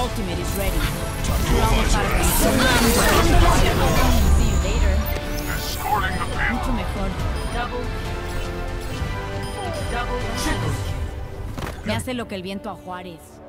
ultimate is ready. See you later. Escorting the payload. Mucho mejor. Double. Me hace lo que el viento a Juárez.